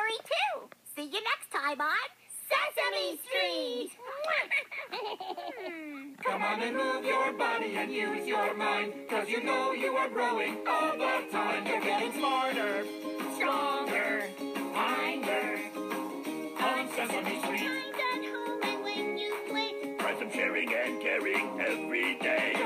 Jerry, too. See you next time on Sesame Street. Come on and move your body and use your mind, 'cause you know you are growing all the time. You're getting smarter, stronger, kinder on Sesame Street. Kind at home and when you play. Try some sharing and caring every day.